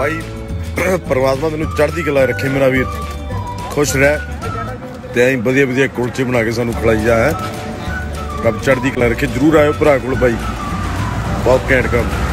भाई परमात्मा तेन चढ़ती कला रखे मेरा वीर, खुश रह ते अं वधिया वधिया कुलचे बना के सानू खिलाई जा है। रब चढ़ती कला रखे। जरूर आयो भरा कोल भाई, बहुत घैंट काम।